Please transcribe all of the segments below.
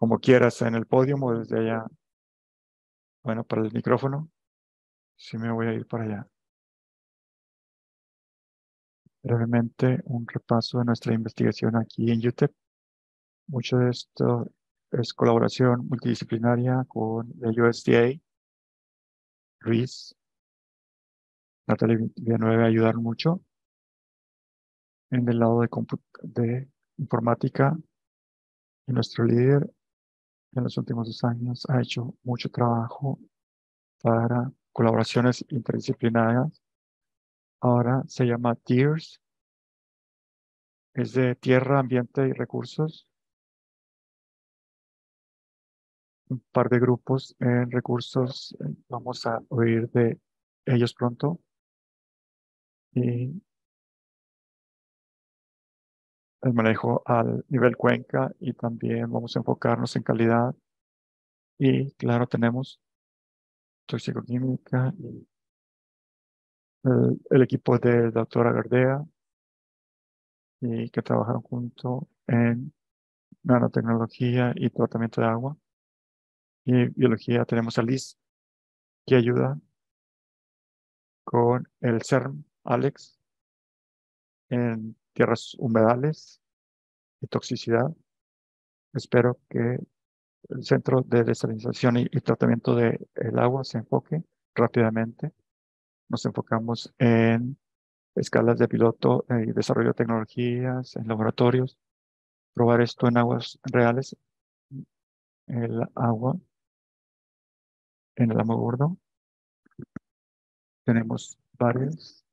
como quieras, en el podio o desde allá. Bueno, para el micrófono, sí me voy a ir para allá. Brevemente, un repaso de nuestra investigación aquí en UTEP. Mucho de esto es colaboración multidisciplinaria con el USDA, Luis, Natalia Villanueva ayudaron mucho. En el lado de informática, y nuestro líder en los últimos 2 años ha hecho mucho trabajo para colaboraciones interdisciplinarias. Ahora se llama TIERS, es de tierra, ambiente y recursos. Un par de grupos en recursos, vamos a oír de ellos pronto. Y el manejo al nivel cuenca y también vamos a enfocarnos en calidad. Y claro, tenemos toxicoquímica y el equipo de doctora Gardea y que trabajaron junto en nanotecnología y tratamiento de agua. Y biología tenemos a Liz, que ayuda con el CERN, Alex, en tierras humedales y toxicidad. Espero que el Centro de Desalinización y Tratamiento del Agua se enfoque rápidamente. Nos enfocamos en escalas de piloto y desarrollo de tecnologías en laboratorios, probar esto en aguas reales, el agua en el Amo Gordo. Tenemos varios.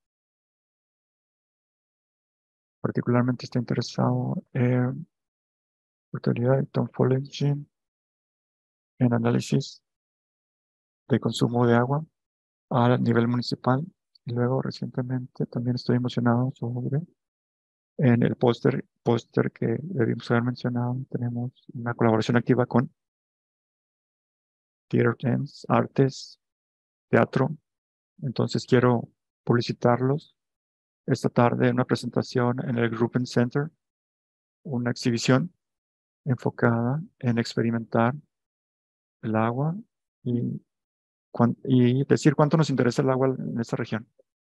Particularmente está interesado en utilidad de Tom Engine en análisis de consumo de agua a nivel municipal. Y luego recientemente también estoy emocionado sobre en el póster que debimos haber mencionado. Tenemos una colaboración activa con Theater Dance, Artes, Teatro. Entonces quiero publicitarlos esta tarde en una presentación en el Gruppen Center, una exhibición enfocada en experimentar el agua y, y decir cuánto nos interesa el agua en esta región.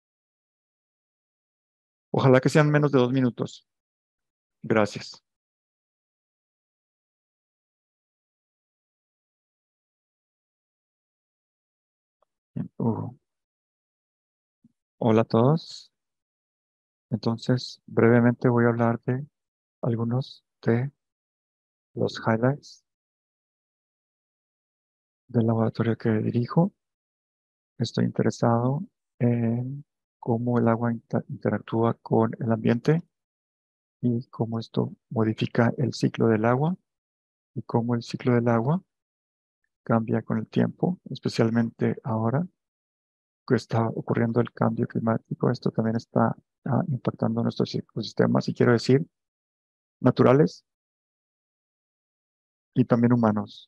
Ojalá que sean menos de 2 minutos. Gracias. Bien, hola a todos. Entonces, brevemente voy a hablar de algunos de los highlights del laboratorio que dirijo. Estoy interesado en cómo el agua interactúa con el ambiente y cómo esto modifica el ciclo del agua y cómo el ciclo del agua cambia con el tiempo, especialmente ahora que está ocurriendo el cambio climático. Esto también está impactando nuestros ecosistemas y quiero decir naturales y también humanos.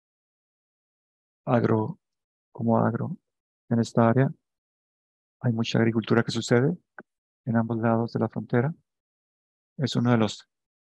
Agro, como agro, en esta área hay mucha agricultura que sucede en ambos lados de la frontera. Es uno de los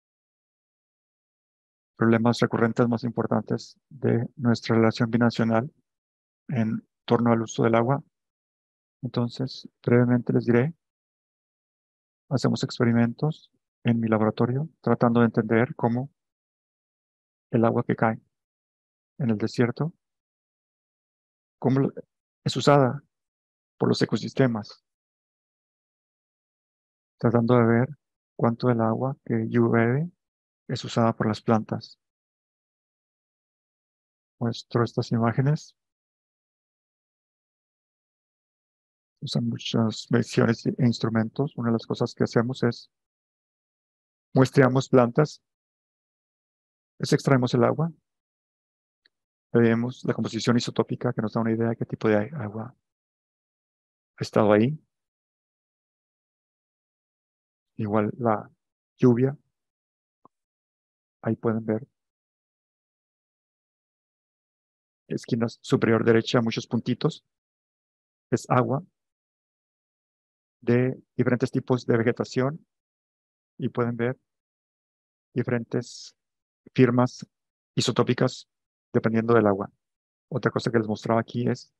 problemas recurrentes más importantes de nuestra relación binacional en torno al uso del agua. Entonces, brevemente les diré, hacemos experimentos en mi laboratorio tratando de entender cómo el agua que cae en el desierto, cómo es usada por los ecosistemas, tratando de ver cuánto del agua que llueve es usada por las plantas. Muestro estas imágenes. Usan muchas mediciones e instrumentos. Una de las cosas que hacemos es muestreamos plantas, extraemos el agua, vemos la composición isotópica que nos da una idea de qué tipo de agua ha estado ahí. Igual la lluvia, ahí pueden ver, esquina superior derecha, muchos puntitos. Es agua de diferentes tipos de vegetación y pueden ver diferentes firmas isotópicas dependiendo del agua. Otra cosa que les mostraba aquí es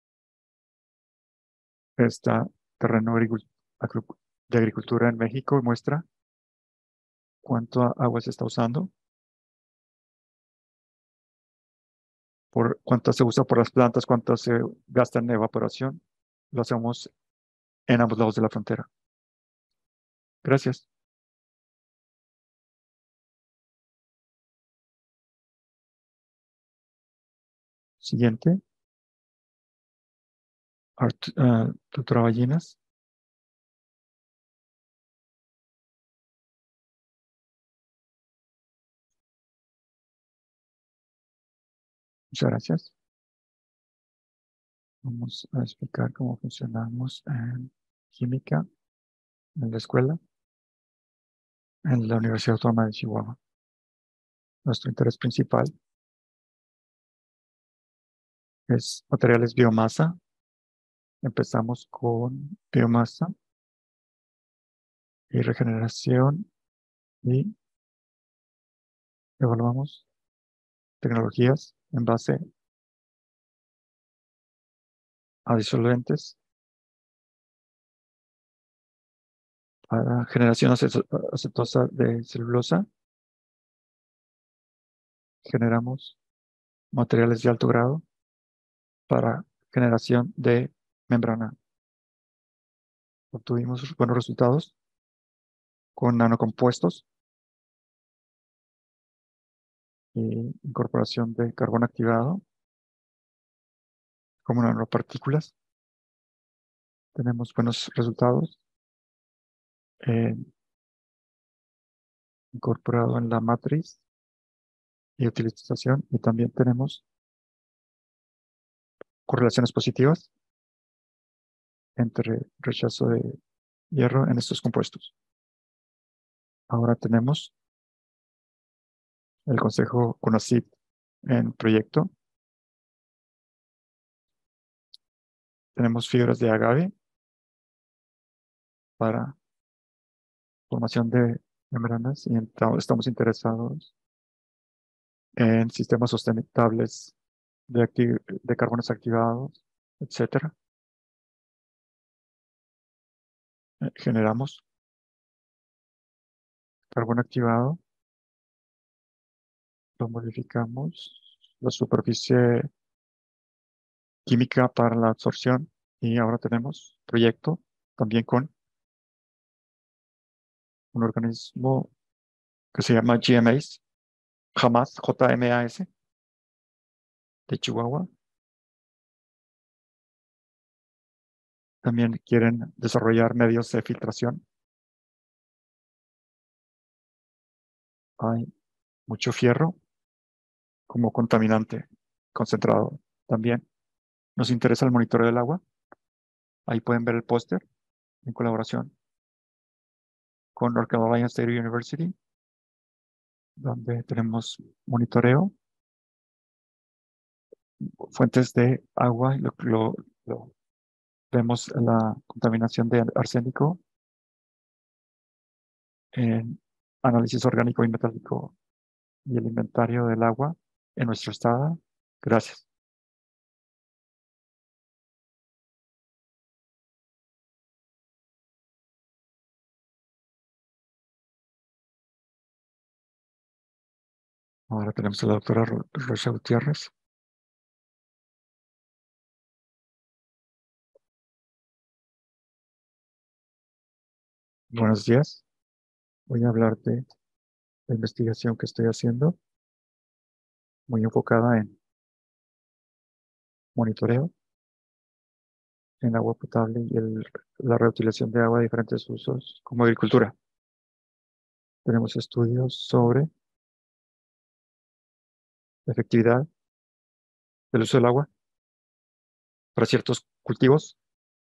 este terreno de agricultura en México y muestra cuánto agua se está usando, por cuánto se usa por las plantas, cuánto se gasta en evaporación. Lo hacemos en ambos lados de la frontera. Gracias. Siguiente. Tutora Ballinas. Muchas gracias. Vamos a explicar cómo funcionamos en química en la escuela, en la Universidad Autónoma de Chihuahua. Nuestro interés principal es materiales biomasa. Empezamos con biomasa y regeneración y evaluamos tecnologías en base a disolventes para generación acetosa de celulosa. Generamos materiales de alto grado para generación de membrana. Obtuvimos buenos resultados con nanocompuestos y incorporación de carbono activado como nanopartículas. Tenemos buenos resultados incorporado en la matriz y utilización, y también tenemos correlaciones positivas entre rechazo de hierro en estos compuestos. Ahora tenemos el Consejo CONACYT en proyecto. Tenemos fibras de agave para formación de membranas y estamos interesados en sistemas sustentables de carbonos activados, etcétera. Generamos carbono activado, lo modificamos, la superficie química para la absorción, y ahora tenemos proyecto también con un organismo que se llama GMAS, JMAS, de Chihuahua. También quieren desarrollar medios de filtración. Hay mucho fierro como contaminante concentrado. También nos interesa el monitoreo del agua. Ahí pueden ver el póster en colaboración con North Carolina State University, donde tenemos monitoreo, fuentes de agua, y vemos la contaminación de arsénico en análisis orgánico y metálico y el inventario del agua en nuestro estado. Gracias. Ahora tenemos a la doctora Rocha Gutiérrez. Buenos días. Voy a hablar de la investigación que estoy haciendo, muy enfocada en monitoreo en agua potable y la reutilización de agua de diferentes usos como agricultura. Tenemos estudios sobre la efectividad del uso del agua para ciertos cultivos.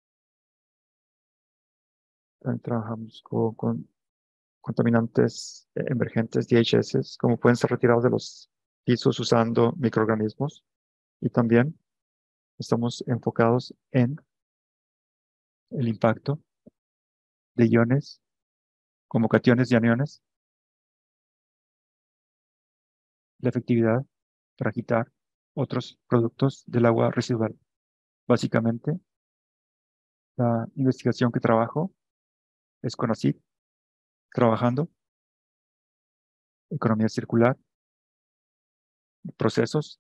También trabajamos con contaminantes emergentes, DHS, como pueden ser retirados de los pisos usando microorganismos. Y también estamos enfocados en el impacto de iones, como cationes y aniones, la efectividad para quitar otros productos del agua residual. Básicamente, la investigación que trabajo es con ACID, trabajando economía circular, procesos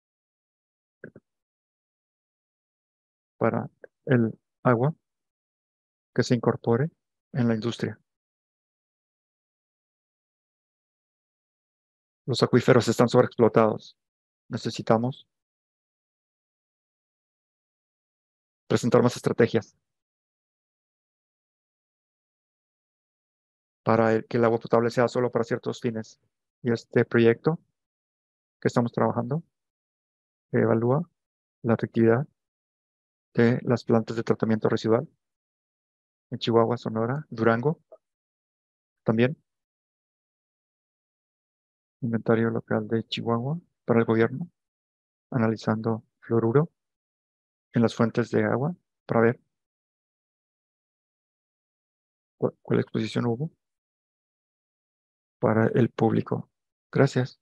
para el agua que se incorpore en la industria. Los acuíferos están sobreexplotados. Necesitamos presentar más estrategias para que el agua potable sea solo para ciertos fines. Y este proyecto que estamos trabajando evalúa la efectividad de las plantas de tratamiento residual en Chihuahua, Sonora, Durango, también inventario local de Chihuahua para el gobierno, analizando fluoruro en las fuentes de agua para ver cuál exposición hubo para el público. Gracias.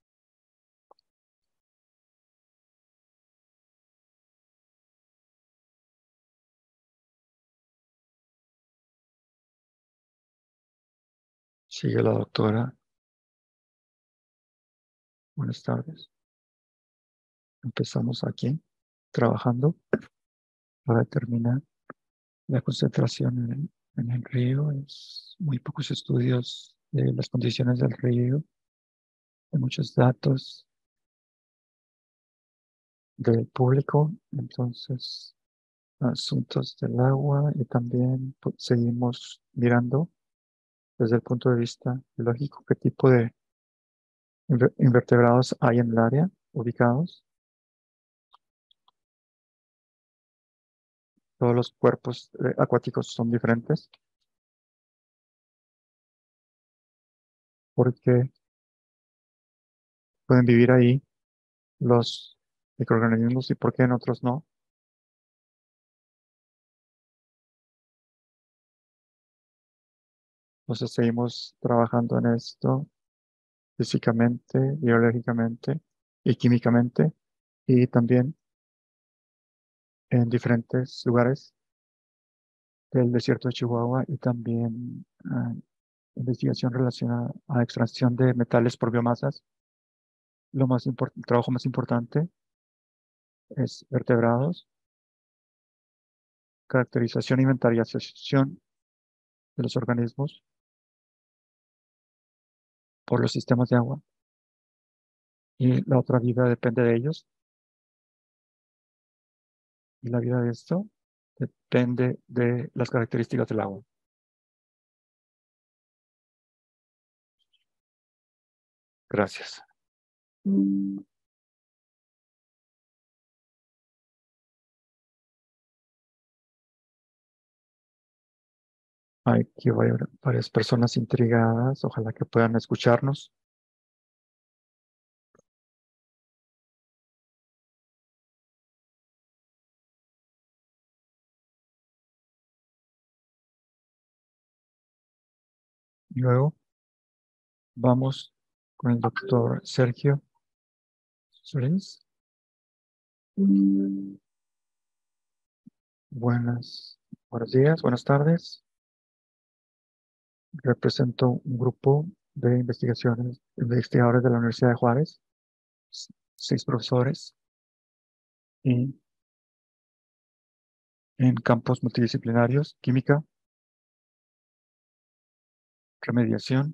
Sigue la doctora. Buenas tardes. Empezamos aquí trabajando para determinar la concentración en el río. Es muy pocos estudios de las condiciones del río, hay muchos datos del público, entonces asuntos del agua y también seguimos mirando desde el punto de vista biológico qué tipo de invertebrados hay en el área ubicados. Todos los cuerpos acuáticos son diferentes porque pueden vivir ahí los microorganismos y por qué en otros no. Entonces seguimos trabajando en esto físicamente, biológicamente y químicamente y también en diferentes lugares del desierto de Chihuahua y también investigación relacionada a la extracción de metales por biomasas. El trabajo más importante es vertebrados, caracterización e inventarización de los organismos por los sistemas de agua y la otra vida depende de ellos y la vida de esto depende de las características del agua. Gracias. Hay aquí varias personas intrigadas, ojalá que puedan escucharnos. Y luego vamos con el doctor Sergio Solís. Buenos días, buenas tardes. Represento un grupo de investigadores de la Universidad de Juárez, 6 profesores y en campos multidisciplinarios, química, remediación,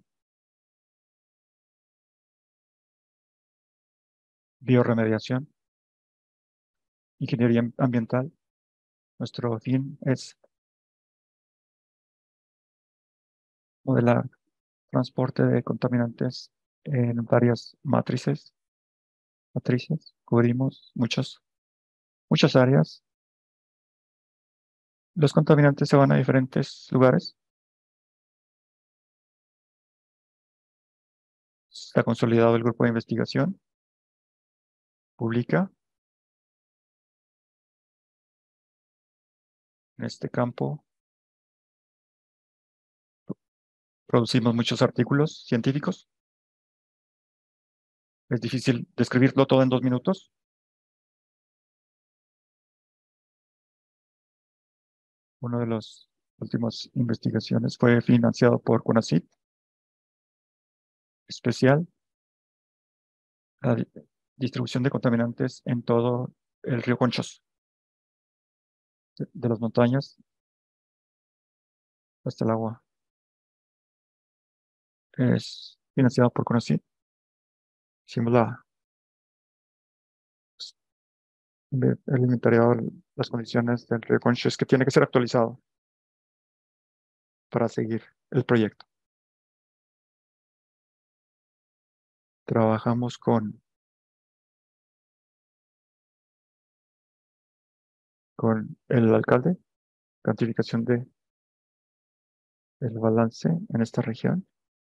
bioremediación, ingeniería ambiental. Nuestro fin es modelar transporte de contaminantes en varias matrices. Cubrimos muchas áreas. Los contaminantes se van a diferentes lugares. Está consolidado el grupo de investigación. Publica en este campo. Producimos muchos artículos científicos. Es difícil describirlo todo en 2 minutos. Una de las últimas investigaciones fue financiado por CONACYT, especial la distribución de contaminantes en todo el río Conchos, de las montañas hasta el agua. Es financiado por CONACYT. Hicimos el inventariado de las condiciones del río Conchos que tiene que ser actualizado para seguir el proyecto. Trabajamos con el alcalde, cuantificación de el balance en esta región.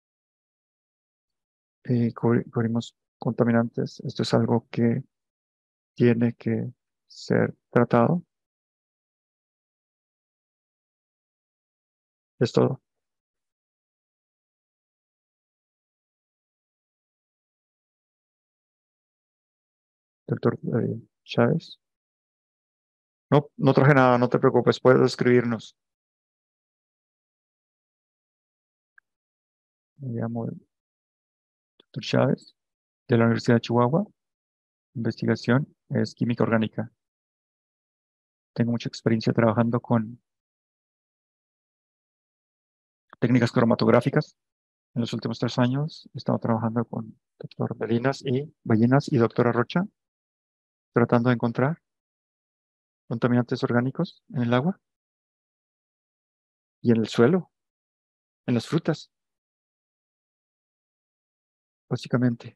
Cubrimos contaminantes. Esto es algo que tiene que ser tratado. Es todo, doctor Chávez. No, no traje nada, no te preocupes, puedes escribirnos. Me llamo doctor Chávez, de la Universidad de Chihuahua. Investigación es química orgánica. Tengo mucha experiencia trabajando con técnicas cromatográficas. En los últimos 3 años he estado trabajando con doctor Ballinas y doctora Rocha, tratando de encontrar contaminantes orgánicos en el agua y en el suelo, en las frutas, básicamente.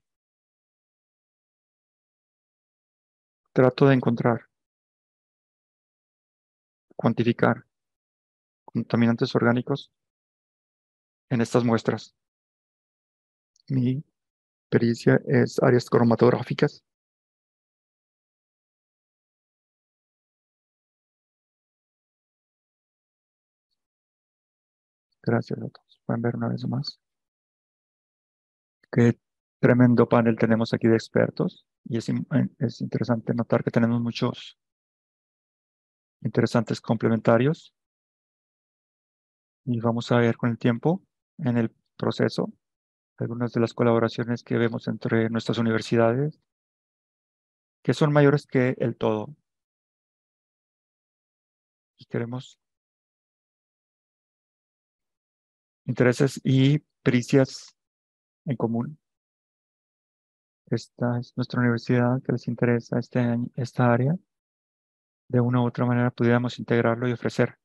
Trato de encontrar, cuantificar contaminantes orgánicos en estas muestras. Mi pericia es áreas cromatográficas. Gracias a todos. Pueden ver una vez más qué tremendo panel tenemos aquí de expertos. Y es interesante notar que tenemos muchos interesantes complementarios. Y vamos a ver con el tiempo, en el proceso, algunas de las colaboraciones que vemos entre nuestras universidades, que son mayores que el todo. Y queremos intereses y pericias en común. Esta es nuestra universidad que les interesa esta área. De una u otra manera pudiéramos integrarlo y ofrecer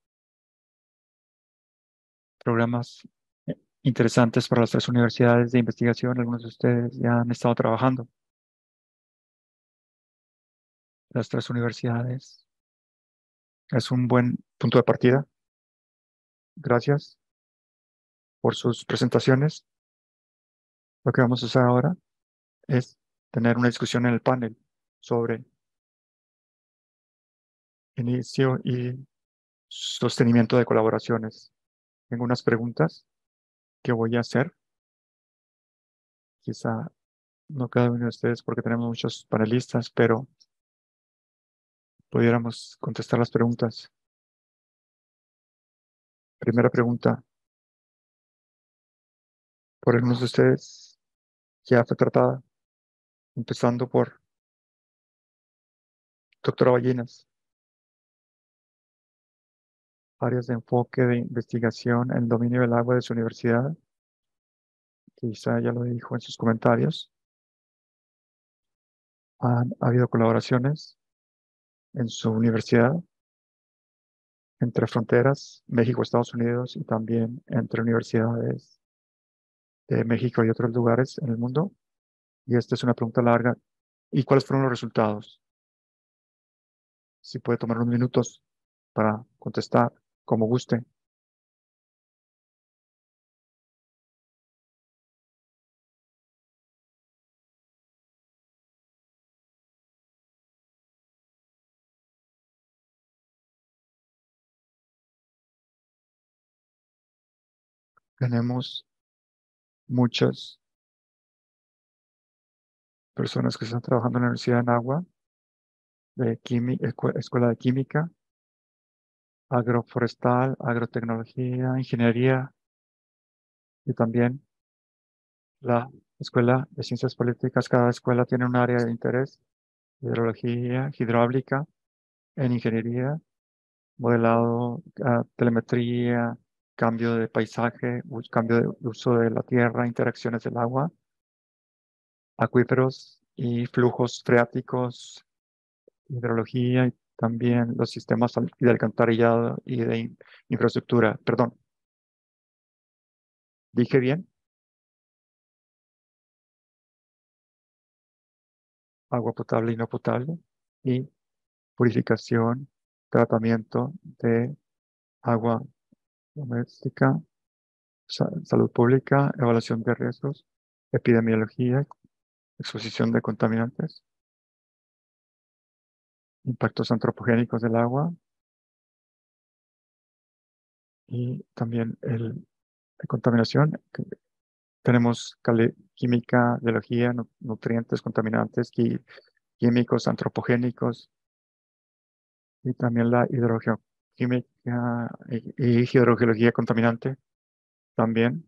programas interesantes para las 3 universidades de investigación. Algunos de ustedes ya han estado trabajando. Las 3 universidades es un buen punto de partida. Gracias por sus presentaciones. Lo que vamos a hacer ahora es tener una discusión en el panel sobre inicio y sostenimiento de colaboraciones. Tengo unas preguntas que voy a hacer. Quizá no cada uno de ustedes porque tenemos muchos panelistas, pero pudiéramos contestar las preguntas. Primera pregunta, por algunos de ustedes ya fue tratada, empezando por doctora Ballinas, áreas de enfoque de investigación en el dominio del agua de su universidad. Quizá ya lo dijo en sus comentarios. Han habido colaboraciones en su universidad entre fronteras, México, Estados Unidos y también entre universidades de México y otros lugares en el mundo. Y esta es una pregunta larga. ¿Y cuáles fueron los resultados? Si puede tomar unos minutos para contestar como guste. Tenemos muchas personas que están trabajando en la Universidad en Agua, de Escuela de Química, Agroforestal, Agrotecnología, Ingeniería y también la Escuela de Ciencias Políticas. Cada escuela tiene un área de interés: hidrología, hidráulica, en ingeniería, modelado, telemetría, cambio de paisaje, cambio de uso de la tierra, interacciones del agua, acuíferos y flujos freáticos, hidrología y también los sistemas de alcantarillado y de infraestructura. Perdón, ¿dije bien? Agua potable y no potable y purificación, tratamiento de agua doméstica, salud pública, evaluación de riesgos, epidemiología, exposición de contaminantes, impactos antropogénicos del agua y también la contaminación. Tenemos química, biología, nutrientes, contaminantes, químicos, antropogénicos y también la hidrogeoquímica y hidrogeología contaminante. También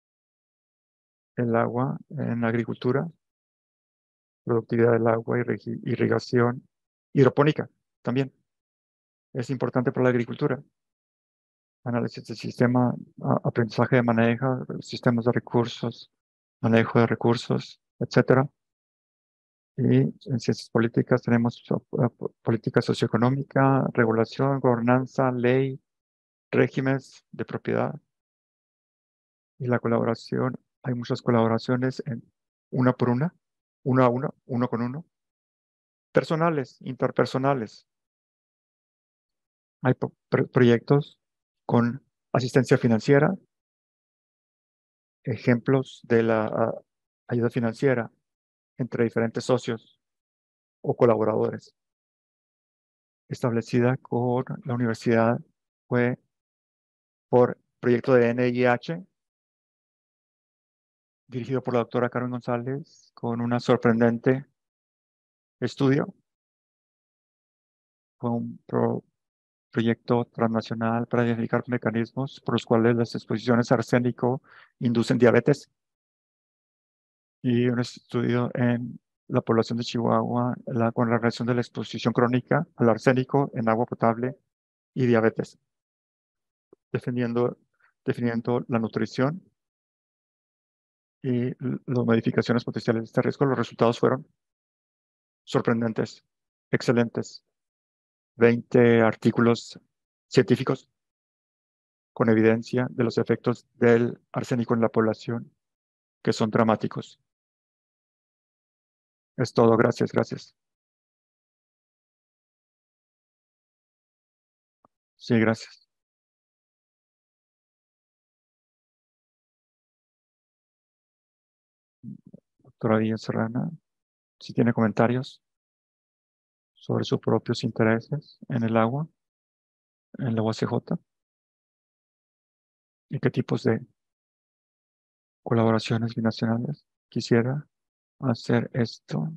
el agua en la agricultura, productividad del agua, irrigación, hidropónica también es importante para la agricultura. Análisis del sistema, aprendizaje de manejo, sistemas de recursos, manejo de recursos, etcétera. Y en ciencias políticas tenemos política socioeconómica, regulación, gobernanza, ley, regímenes de propiedad y la colaboración. Hay muchas colaboraciones en una por una, uno a uno, uno con uno. Personales, interpersonales. Hay proyectos con asistencia financiera, ejemplos de la ayuda financiera entre diferentes socios o colaboradores. Establecida con la universidad fue por proyecto de NIH, dirigido por la doctora Carmen González, con una sorprendente estudio. Fue un proyecto transnacional para identificar mecanismos por los cuales las exposiciones a arsénico inducen diabetes, y un estudio en la población de Chihuahua con la relación de la exposición crónica al arsénico en agua potable y diabetes, definiendo la nutrición y las modificaciones potenciales de este riesgo. Los resultados fueron sorprendentes, excelentes. 20 artículos científicos con evidencia de los efectos del arsénico en la población, que son dramáticos. Es todo. Gracias, gracias. Sí, gracias. Doctora Díaz Serrana, si tiene comentarios sobre sus propios intereses en el agua, en la UACJ, y qué tipos de colaboraciones binacionales quisiera hacer esto.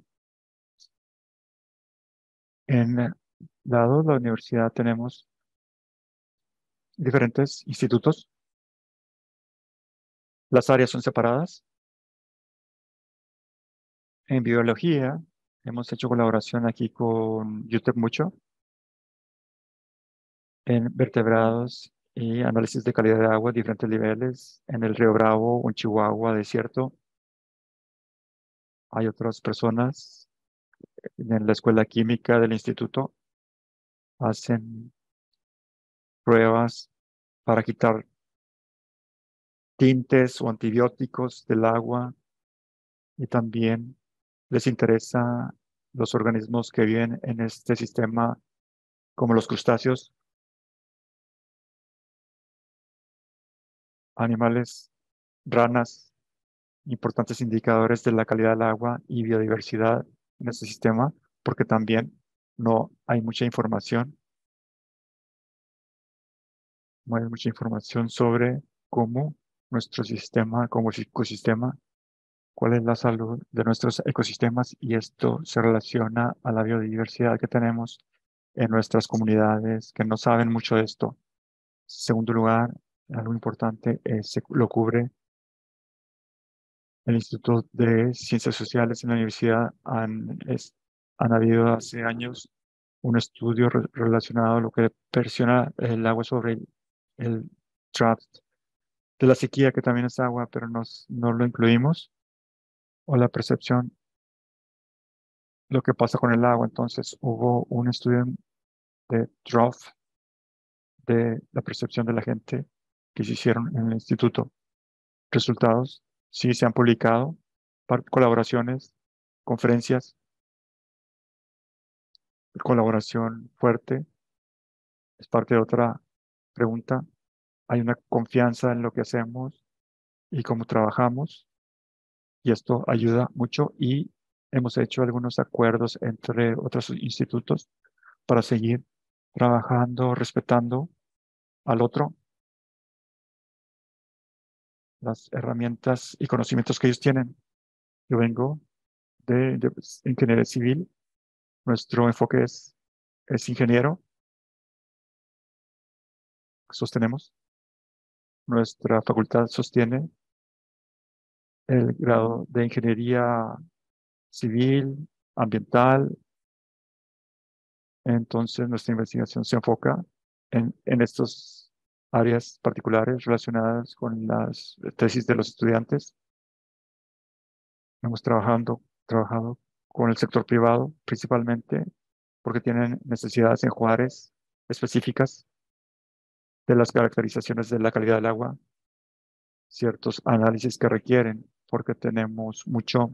Dado la universidad, tenemos diferentes institutos. Las áreas son separadas. En biología, hemos hecho colaboración aquí con UTEP mucho, en vertebrados y análisis de calidad de agua a diferentes niveles, en el Río Bravo o en Chihuahua, desierto. Hay otras personas en la escuela química del instituto, hacen pruebas para quitar tintes o antibióticos del agua, y también les interesa los organismos que viven en este sistema, como los crustáceos, animales, ranas, importantes indicadores de la calidad del agua y biodiversidad en este sistema, porque también no hay mucha información sobre cómo nuestro sistema, como ecosistema, cuál es la salud de nuestros ecosistemas y esto se relaciona a la biodiversidad que tenemos en nuestras comunidades que no saben mucho de esto. Segundo lugar, algo importante, lo cubre el Instituto de Ciencias Sociales en la universidad. Han habido hace años un estudio relacionado a lo que presiona el agua sobre el drought de la sequía, que también es agua, pero no lo incluimos, o la percepción, lo que pasa con el agua. Entonces, hubo un estudio de drought de la percepción de la gente que se hicieron en el instituto. Resultados, sí se han publicado, colaboraciones, conferencias, colaboración fuerte, es parte de otra pregunta. Hay una confianza en lo que hacemos y cómo trabajamos, y esto ayuda mucho y hemos hecho algunos acuerdos entre otros institutos para seguir trabajando, respetando al otro, las herramientas y conocimientos que ellos tienen. Yo vengo de ingeniería civil, nuestro enfoque es ingeniero, sostenemos, nuestra facultad sostiene el grado de ingeniería civil, ambiental. Entonces, nuestra investigación se enfoca en estas áreas particulares relacionadas con las tesis de los estudiantes. Hemos trabajado con el sector privado principalmente porque tienen necesidades en Juárez específicas de las caracterizaciones de la calidad del agua, ciertos análisis que requieren, porque tenemos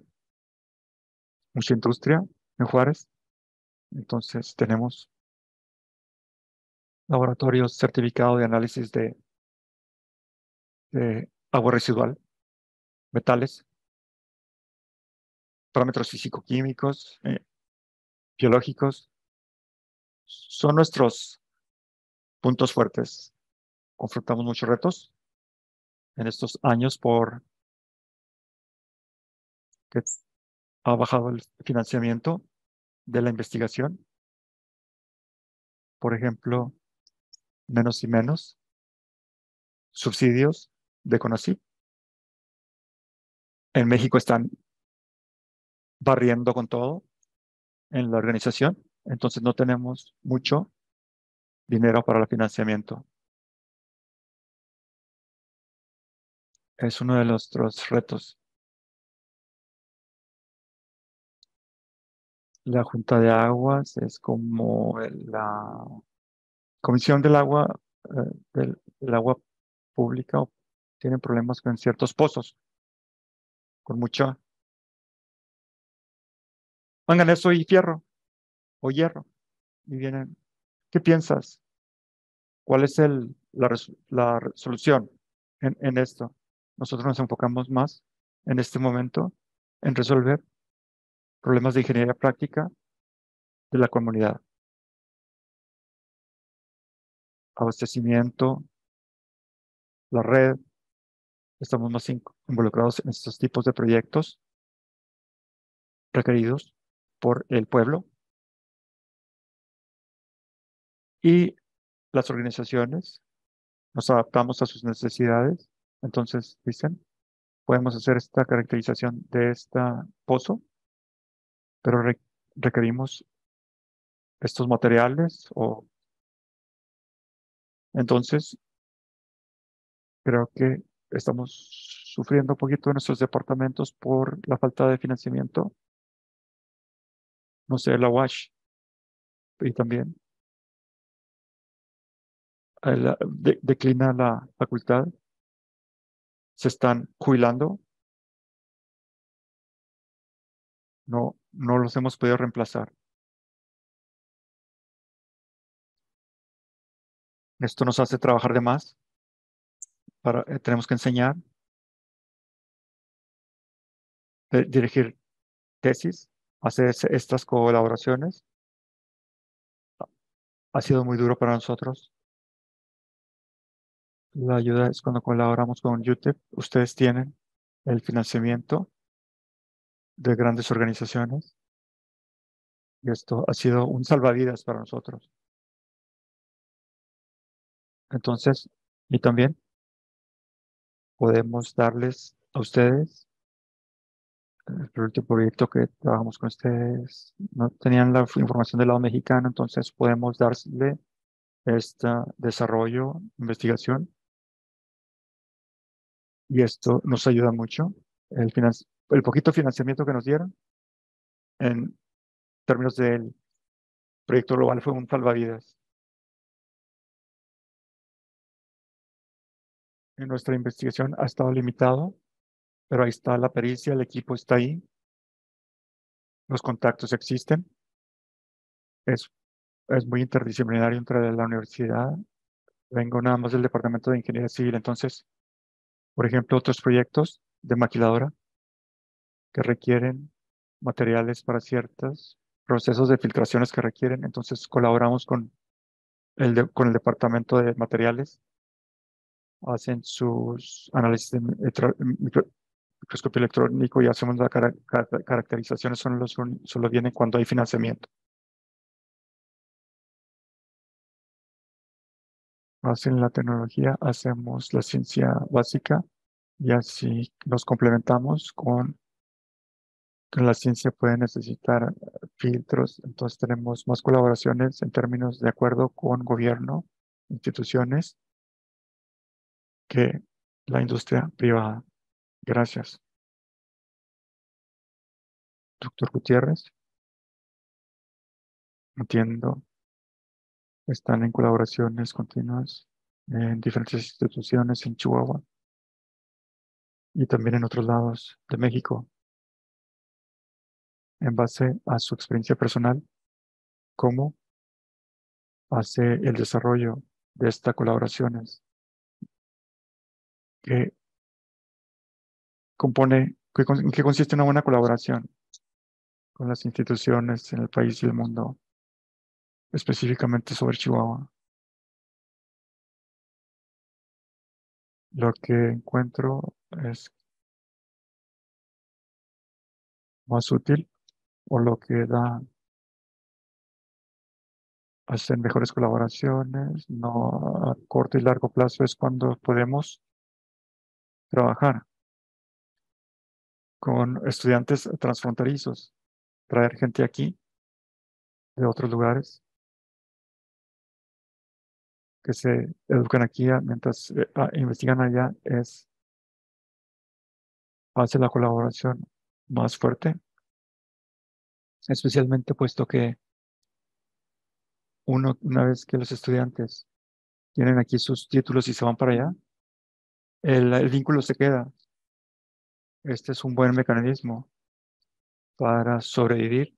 mucha industria en Juárez. Entonces, tenemos laboratorios certificados de análisis de agua residual, metales, parámetros físico-químicos, biológicos. Son nuestros puntos fuertes. Confrontamos muchos retos en estos años por que ha bajado el financiamiento de la investigación. Por ejemplo, menos y menos subsidios de CONACYT. En México están barriendo con todo en la organización, entonces no tenemos mucho dinero para el financiamiento. Es uno de nuestros retos. La Junta de Aguas es como la Comisión del Agua Pública. Tienen problemas con ciertos pozos, con mucho manganeso y fierro o hierro. Y vienen, ¿qué piensas? ¿Cuál es la solución en esto? Nosotros nos enfocamos más en este momento en resolver problemas de ingeniería práctica de la comunidad. Abastecimiento, la red. Estamos más involucrados en estos tipos de proyectos requeridos por el pueblo y las organizaciones. Nos adaptamos a sus necesidades. Entonces, dicen, podemos hacer esta caracterización de este pozo, pero requerimos estos materiales o entonces creo que estamos sufriendo un poquito en nuestros departamentos por la falta de financiamiento. No sé, la WASH y también declina la facultad, se están jubilando, no los hemos podido reemplazar. Esto nos hace trabajar de más, tenemos que enseñar, dirigir tesis, hacer estas colaboraciones. Ha sido muy duro para nosotros. La ayuda es cuando colaboramos con UTEP. Ustedes tienen el financiamiento de grandes organizaciones. Y esto ha sido un salvavidas para nosotros. Entonces, y también podemos darles a ustedes el último proyecto que trabajamos con ustedes. No tenían la información del lado mexicano, entonces podemos darle este desarrollo, investigación, y esto nos ayuda mucho. El poquito financiamiento que nos dieron en términos del proyecto global fue un salvavidas. En nuestra investigación ha estado limitado, pero ahí está la pericia, el equipo está ahí, los contactos existen. Es, es muy interdisciplinario entre la universidad. Vengo nada más del Departamento de Ingeniería Civil, entonces, por ejemplo, otros proyectos de maquiladora que requieren materiales para ciertos procesos de filtraciones que requieren. Entonces colaboramos con con el departamento de materiales, hacen sus análisis de microscopio electrónico y hacemos la caracterizaciones, solo vienen cuando hay financiamiento. Hacen la tecnología, hacemos la ciencia básica y así nos complementamos con que la ciencia puede necesitar filtros. Entonces tenemos más colaboraciones en términos de acuerdo con gobierno, instituciones, que la industria privada. Gracias, doctor Gutiérrez. Entiendo, están en colaboraciones continuas en diferentes instituciones en Chihuahua y también en otros lados de México, en base a su experiencia personal, cómo hace el desarrollo de estas colaboraciones que en qué consiste una buena colaboración con las instituciones en el país y el mundo, específicamente sobre Chihuahua. Lo que encuentro es más útil, o lo que da hacer mejores colaboraciones, no a corto y largo plazo, es cuando podemos trabajar con estudiantes transfronterizos, traer gente aquí de otros lugares que se educan aquí mientras investigan allá, hace la colaboración más fuerte, especialmente puesto que una vez que los estudiantes tienen aquí sus títulos y se van para allá, el vínculo se queda. Este es un buen mecanismo para sobrevivir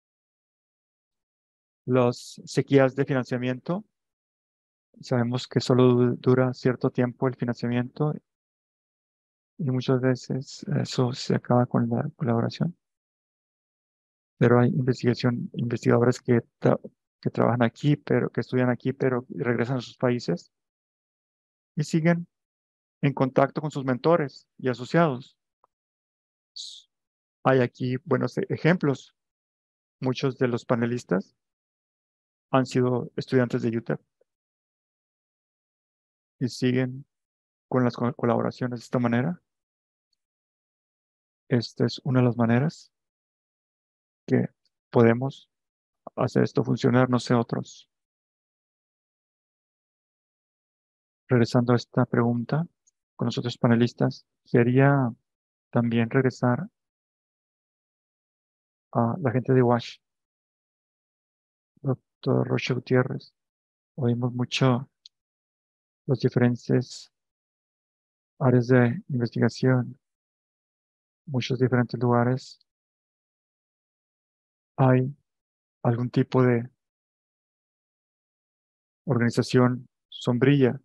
las sequías de financiamiento. Sabemos que solo dura cierto tiempo el financiamiento y muchas veces eso se acaba con la colaboración. Pero hay investigadores que trabajan aquí, pero que estudian aquí, pero regresan a sus países y siguen en contacto con sus mentores y asociados. Hay aquí buenos ejemplos. Muchos de los panelistas han sido estudiantes de UTEP y siguen con las colaboraciones de esta manera. Esta es una de las maneras que podemos hacer esto funcionar, no sé otros. Regresando a esta pregunta con los otros panelistas, quería también regresar a la gente de WASH, doctor Rocha Gutiérrez. Oímos mucho las diferentes áreas de investigación, muchos diferentes lugares. ¿Hay algún tipo de organización sombrilla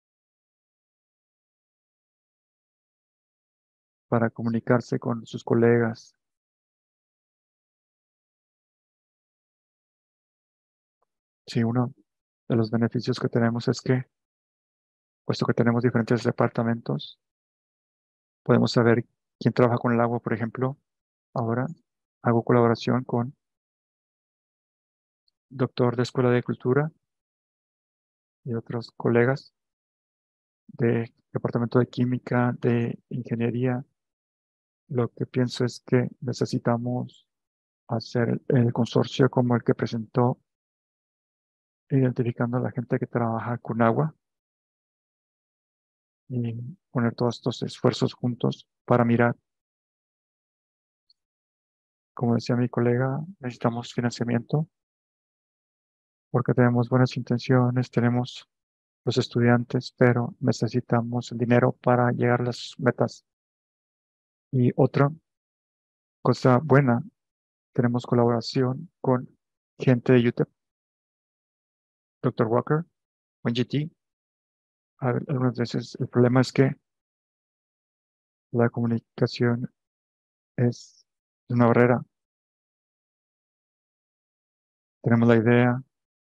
para comunicarse con sus colegas? Sí, uno de los beneficios que tenemos es que, puesto que tenemos diferentes departamentos, podemos saber quién trabaja con el agua, por ejemplo, ahora hago colaboración con doctor de Escuela de Cultura y otros colegas de Departamento de Química, de Ingeniería. Lo que pienso es que necesitamos hacer el consorcio como el que presentó, identificando a la gente que trabaja con agua y poner todos estos esfuerzos juntos para mirar, como decía mi colega, necesitamos financiamiento porque tenemos buenas intenciones, tenemos los estudiantes, pero necesitamos el dinero para llegar a las metas. Y otra cosa buena, tenemos colaboración con gente de UTEP, Dr. Walker, o GT. Algunas veces el problema es que la comunicación es una barrera. Tenemos la idea,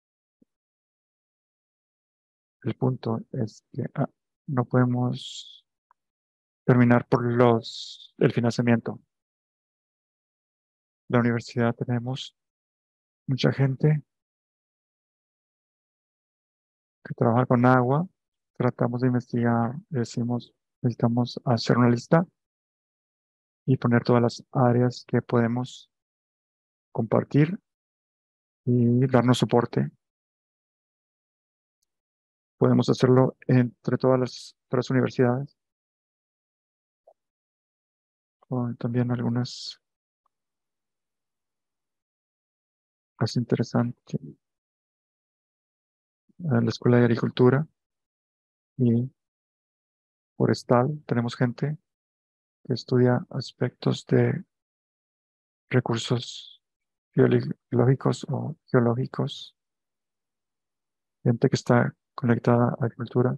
el punto es que no podemos terminar por el financiamiento. La universidad tenemos mucha gente que trabaja con agua. Tratamos de investigar, decimos, necesitamos hacer una lista y poner todas las áreas que podemos compartir y darnos soporte. Podemos hacerlo entre todas las tres universidades, o también algunas más interesantes, la Escuela de Agricultura y Forestal. Tenemos gente que estudia aspectos de recursos biológicos o geológicos, gente que está conectada a agricultura.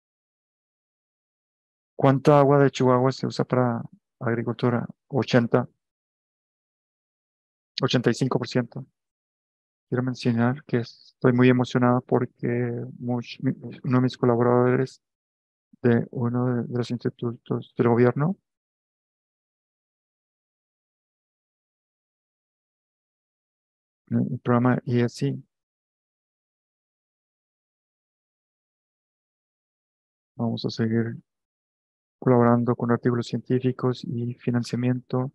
¿Cuánta agua de Chihuahua se usa para agricultura? 85%. Quiero mencionar que estoy muy emocionado porque uno de mis colaboradores de uno de los institutos del gobierno, el programa ESI, vamos a seguir colaborando con artículos científicos y financiamiento,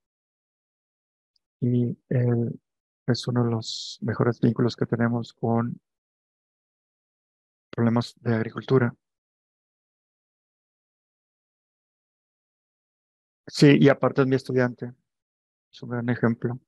y él es uno de los mejores vínculos que tenemos con problemas de agricultura. Sí, y aparte es mi estudiante, es un gran ejemplo.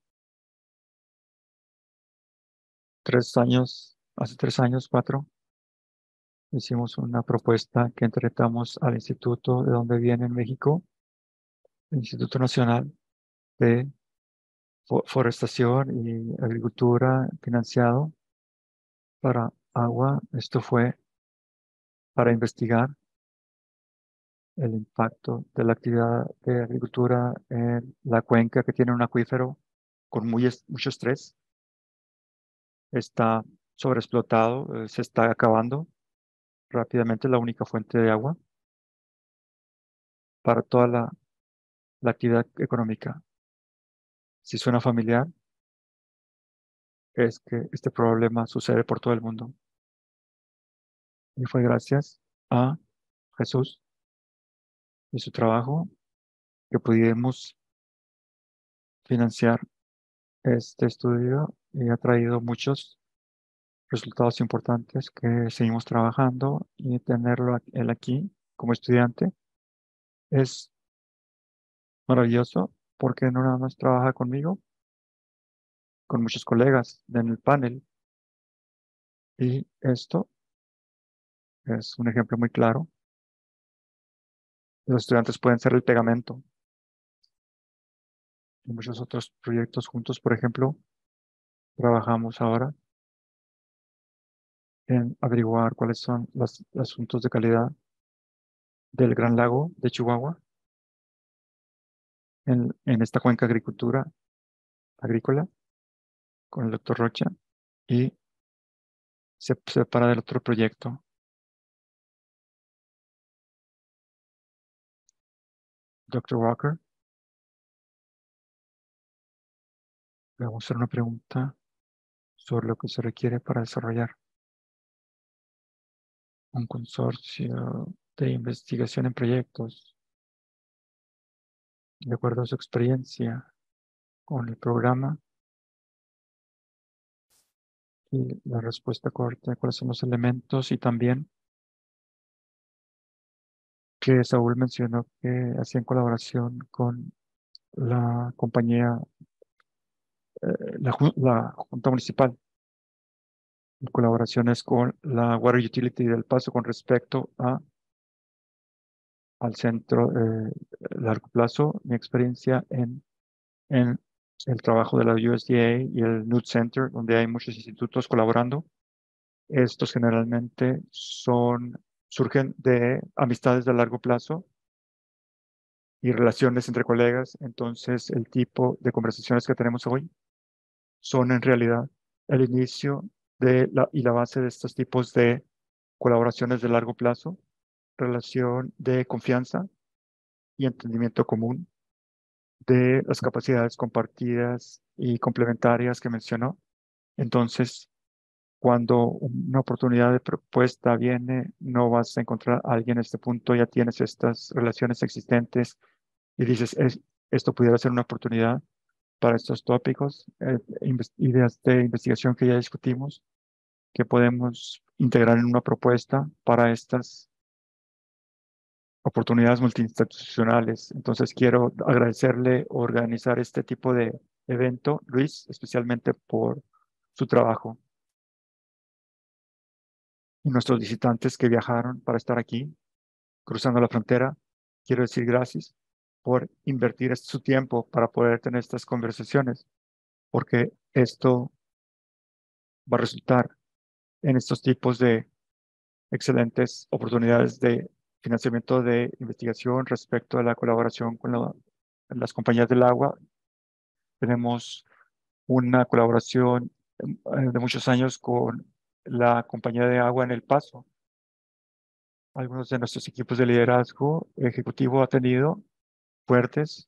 3 años, hace 3 años, 4, hicimos una propuesta que entregamos al instituto de donde viene en México, el Instituto Nacional de Forestación y Agricultura, financiado para agua. Esto fue para investigar el impacto de la actividad de agricultura en la cuenca, que tiene un acuífero con mucho estrés. Está sobreexplotado, se está acabando rápidamente la única fuente de agua para toda la actividad económica. Si suena familiar, es que este problema sucede por todo el mundo. Y fue gracias a Jesús y su trabajo que pudimos financiar este estudio, y ha traído muchos resultados importantes que seguimos trabajando, y tenerlo él aquí como estudiante es maravilloso porque no nada más trabaja conmigo, con muchos colegas en el panel, y esto es un ejemplo muy claro. Los estudiantes pueden ser el pegamento y muchos otros proyectos juntos. Por ejemplo, trabajamos ahora en averiguar cuáles son los asuntos de calidad del Gran Lago de Chihuahua en esta cuenca agrícola con el doctor Rocha, y se separa del otro proyecto. Doctor Walker Vamos a hacer una pregunta sobre lo que se requiere para desarrollar un consorcio de investigación en proyectos, de acuerdo a su experiencia con el programa. Y la respuesta corta, cuáles son los elementos, y también que Saúl mencionó que hacía en colaboración con la compañía, la Junta Municipal, y colaboraciones con la Water Utility del Paso con respecto al centro largo plazo, mi experiencia en el trabajo de la USDA y el Nude Center, donde hay muchos institutos colaborando. Estos generalmente surgen de amistades de largo plazo y relaciones entre colegas. Entonces, el tipo de conversaciones que tenemos hoy son en realidad el inicio y la base de estos tipos de colaboraciones de largo plazo, relación de confianza y entendimiento común de las capacidades compartidas y complementarias que mencionó. Entonces, cuando una oportunidad de propuesta viene, no vas a encontrar a alguien en este punto, ya tienes estas relaciones existentes y dices, esto pudiera ser una oportunidad para estos tópicos, ideas de investigación que ya discutimos, que podemos integrar en una propuesta para estas oportunidades multiinstitucionales. Entonces, quiero agradecerle organizar este tipo de evento, Luis, especialmente por su trabajo, y nuestros visitantes que viajaron para estar aquí, cruzando la frontera. Quiero decir gracias por invertir su tiempo para poder tener estas conversaciones, porque esto va a resultar en estos tipos de excelentes oportunidades de financiamiento de investigación respecto a la colaboración con las compañías del agua. Tenemos una colaboración de muchos años con la compañía de agua en El Paso. Algunos de nuestros equipos de liderazgo ejecutivo ha tenido fuertes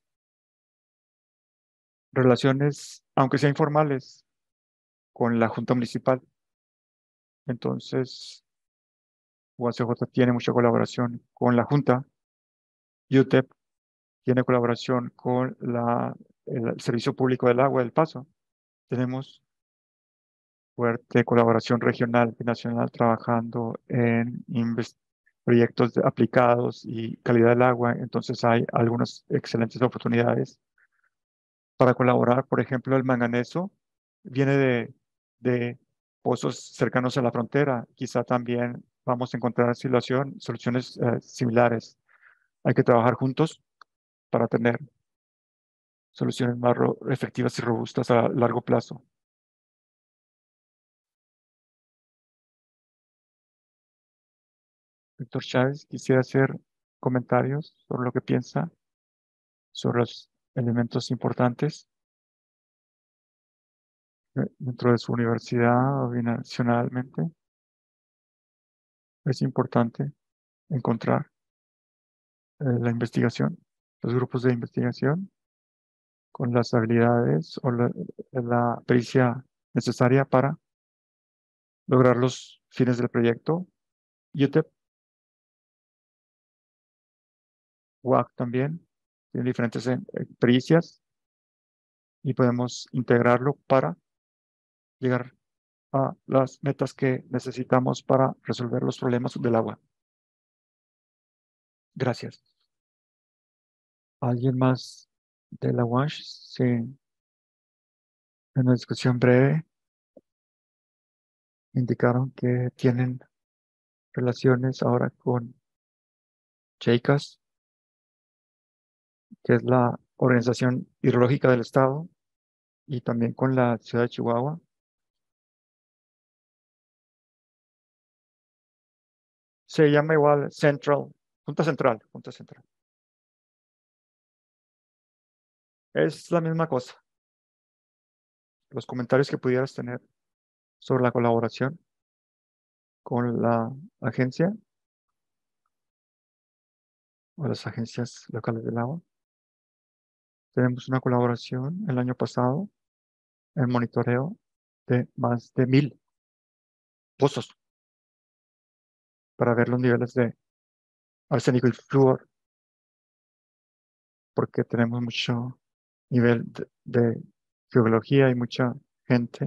relaciones, aunque sean informales, con la Junta Municipal. Entonces, UACJ tiene mucha colaboración con la Junta. UTEP tiene colaboración con el Servicio Público del Agua del Paso. Tenemos fuerte colaboración regional y nacional trabajando en proyectos aplicados y calidad del agua. Entonces hay algunas excelentes oportunidades para colaborar. Por ejemplo, el manganeso viene de pozos cercanos a la frontera. Quizá también vamos a encontrar soluciones similares. Hay que trabajar juntos para tener soluciones más efectivas y robustas a largo plazo. Víctor Chávez, quisiera hacer comentarios sobre lo que piensa sobre los elementos importantes dentro de su universidad o binacionalmente. Es importante encontrar la investigación, los grupos de investigación con las habilidades o la pericia necesaria para lograr los fines del proyecto. UTEP, WAC también, tiene diferentes pericias y podemos integrarlo para llegar a las metas que necesitamos para resolver los problemas del agua. Gracias. ¿Alguien más de la WASH? Sí, en una discusión breve indicaron que tienen relaciones ahora con JCAS, que es la Organización Hidrológica del Estado, y también con la ciudad de Chihuahua. Se llama igual Central, Junta Central, Junta Central. Es la misma cosa. Los comentarios que pudieras tener sobre la colaboración con la agencia o las agencias locales del agua. Tenemos una colaboración el año pasado el monitoreo de más de 1000 pozos para ver los niveles de arsénico y flúor, porque tenemos mucho nivel de geología y mucha gente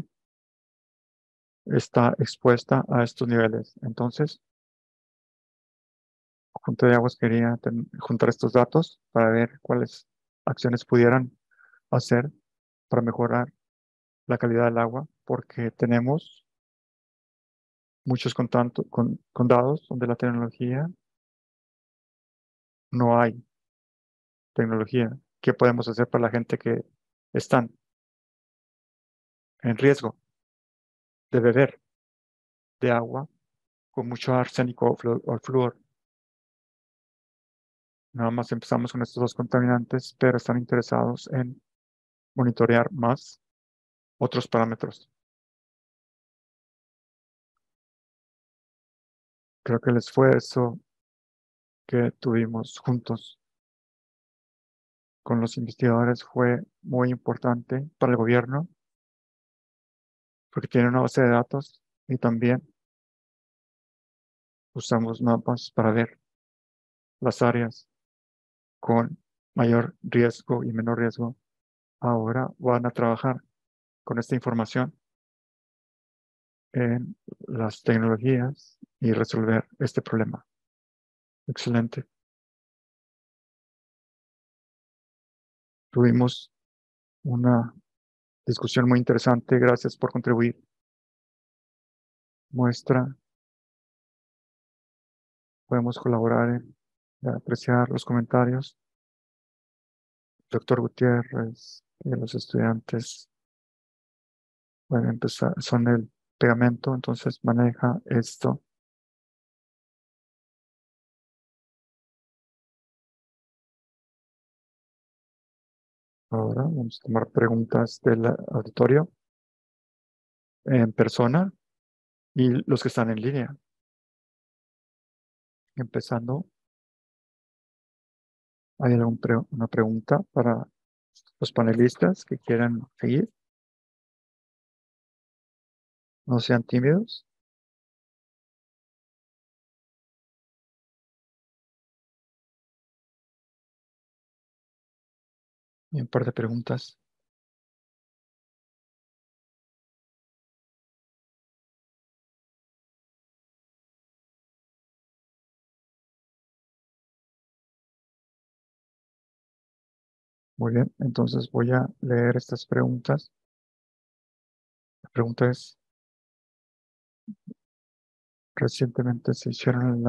está expuesta a estos niveles. Entonces, Junta de Aguas quería juntar estos datos para ver cuáles acciones pudieran hacer para mejorar la calidad del agua, porque tenemos muchos condados donde la tecnología no hay tecnología. ¿Qué podemos hacer para la gente que están en riesgo de beber de agua con mucho arsénico o flúor? Nada más empezamos con estos dos contaminantes, pero están interesados en monitorear más otros parámetros. Creo que el esfuerzo que tuvimos juntos con los investigadores fue muy importante para el gobierno, porque tiene una base de datos y también usamos mapas para ver las áreas con mayor riesgo y menor riesgo. Ahora van a trabajar con esta información en las tecnologías y resolver este problema. Excelente. Tuvimos una discusión muy interesante. Gracias por contribuir. Muestra, podemos colaborar en apreciar los comentarios. Doctor Gutiérrez y los estudiantes pueden empezar, son el pegamento, entonces maneja esto. Ahora vamos a tomar preguntas del auditorio en persona y los que están en línea. Empezando, ¿hay una pregunta para los panelistas que quieran seguir? No sean tímidos. Y un par de preguntas. Muy bien, entonces voy a leer estas preguntas. La pregunta es, recientemente se hicieron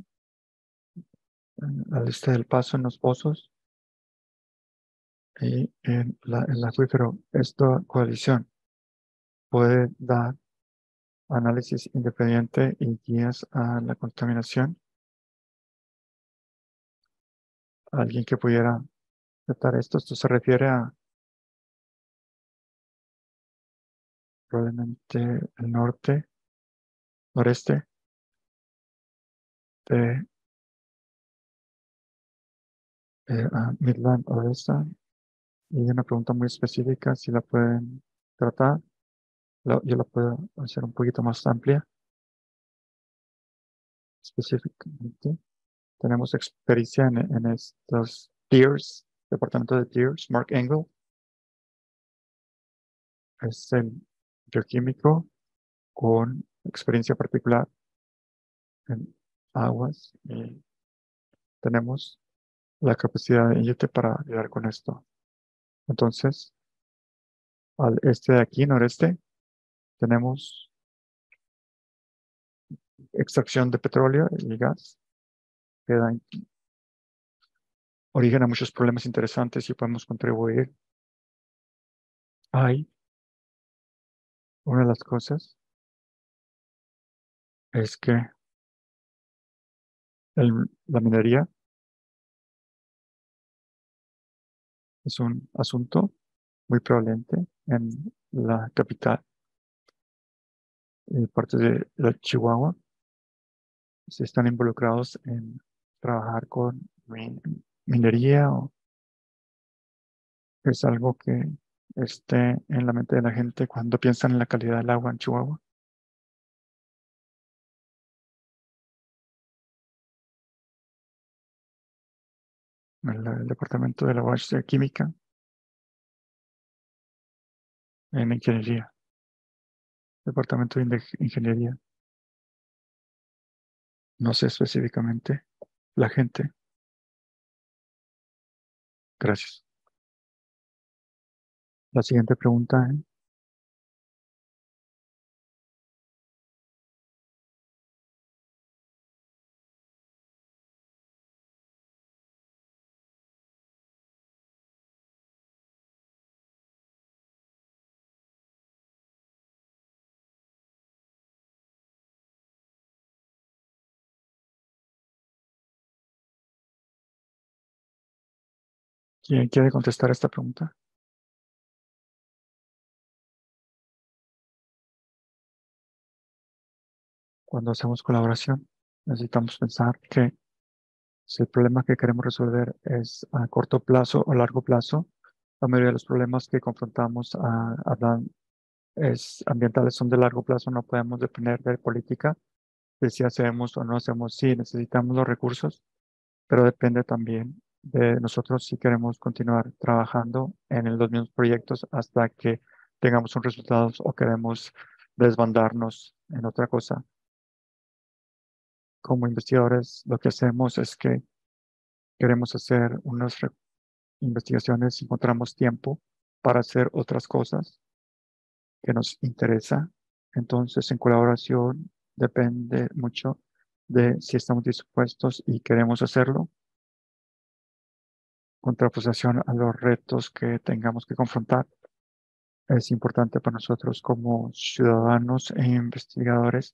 la lista del paso en los pozos y en el acuífero. Esta coalición puede dar análisis independiente y guías a la contaminación. Alguien que pudiera tratar esto. Esto se refiere a probablemente el norte, noreste de Midland Odessa. Y una pregunta muy específica, si la pueden tratar. Yo la puedo hacer un poquito más amplia. Específicamente, tenemos experiencia en estos tiers, departamento de tiers. Mark Engel es el bioquímico con experiencia particular en aguas y tenemos la capacidad de IoT para ayudar con esto. Entonces, al este de aquí, noreste, tenemos extracción de petróleo y gas que dan origen a muchos problemas interesantes y podemos contribuir. Hay una de las cosas es que la minería es un asunto muy prevalente en la capital y parte de la Chihuahua. Se están involucrados en trabajar con minería o es algo que esté en la mente de la gente cuando piensan en la calidad del agua en Chihuahua? El departamento de la UASH de Química, en Ingeniería, departamento de Ingeniería, no sé específicamente, la gente. Gracias. La siguiente pregunta, ¿quién quiere contestar esta pregunta? Cuando hacemos colaboración, necesitamos pensar que si el problema que queremos resolver es a corto plazo o largo plazo, la mayoría de los problemas que confrontamos ambientales son de largo plazo, no podemos depender de política, de si hacemos o no hacemos, sí, necesitamos los recursos, pero depende también de nosotros si queremos continuar trabajando en los mismos proyectos hasta que tengamos un resultado o queremos desbandarnos en otra cosa. Como investigadores, lo que hacemos es que queremos hacer unas investigaciones, encontramos tiempo para hacer otras cosas que nos interesa. Entonces, en colaboración depende mucho de si estamos dispuestos y queremos hacerlo, contraposición a los retos que tengamos que confrontar. Es importante para nosotros como ciudadanos e investigadores